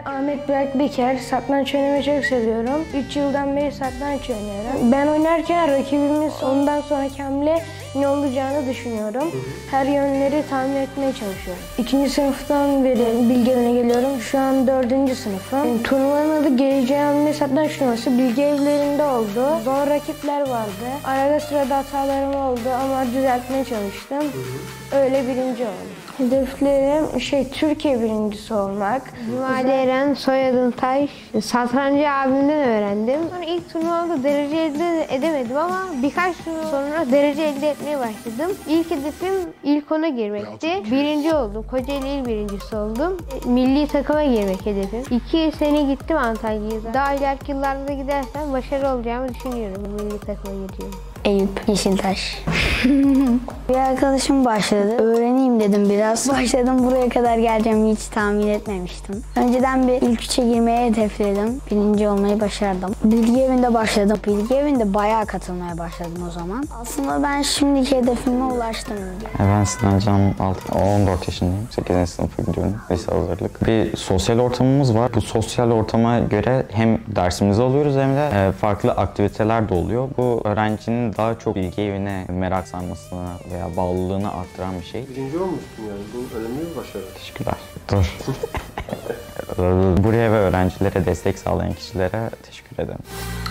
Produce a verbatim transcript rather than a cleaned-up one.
Ahmet Berk Biker. Satranç oynamayı çok seviyorum. üç yıldan beri satranç oynuyorum. Ben oynarken rakibimiz ondan sonraki hamle ne olacağını düşünüyorum. Her yönleri tahmin etmeye çalışıyorum. İkinci sınıftan beri Bilgi Evi'ne geliyorum. Şu an dördüncü sınıfım. Turnuvanın adı Geleceğe Hamle Satranç Turnuvası. Bilgi Evlerinde oldu. Zor rakipler vardı. Arada sırada hatalarım oldu ama düzeltmeye çalıştım. Öyle birinci oldum. Hedeflerim şey Türkiye birincisi olmak. Cumali Eren, soyadım Taş. Satrancı abimden öğrendim. Sonra ilk turnuvada derece elde edemedim ama birkaç turnuva sonra derece elde etmeye başladım. İlk hedefim ilk ona girmekti. Birinci oldum. Kocaeli il birincisi oldum. Milli takıma girmek hedefim. İki sene gittim Antalya'ya. Daha ileriki yıllarda gidersem başarılı olacağımı düşünüyorum. Milli takıma gireceğim. Eyüp Yeşiltaş. Bir arkadaşım başladı. Öğreneyim dedim biraz. Başladım, buraya kadar geleceğimi hiç tahmin etmemiştim. Önceden bir ilk üçe girmeye hedefledim. Birinci olmayı başardım. Bilgi Evi'nde başladım. Bilgi Evi'nde bayağı katılmaya başladım o zaman. Aslında ben şimdiki hedefime ulaştım. Ben Sinan Can, on dört yaşındayım. sekizinci sınıfa gidiyorum. Lise hazırlık. Bir sosyal ortamımız var. Bu sosyal ortama göre hem dersimizi alıyoruz hem de farklı aktiviteler de oluyor. Bu öğrencinin daha çok Bilgi Evi'ne merak sarmasına veya bağlılığını arttıran bir şey. Birinci olmuştun yani. Bu önemli bir başarı. Teşekkürler. Dur. Buraya ve öğrencilere destek sağlayan kişilere teşekkür ederim.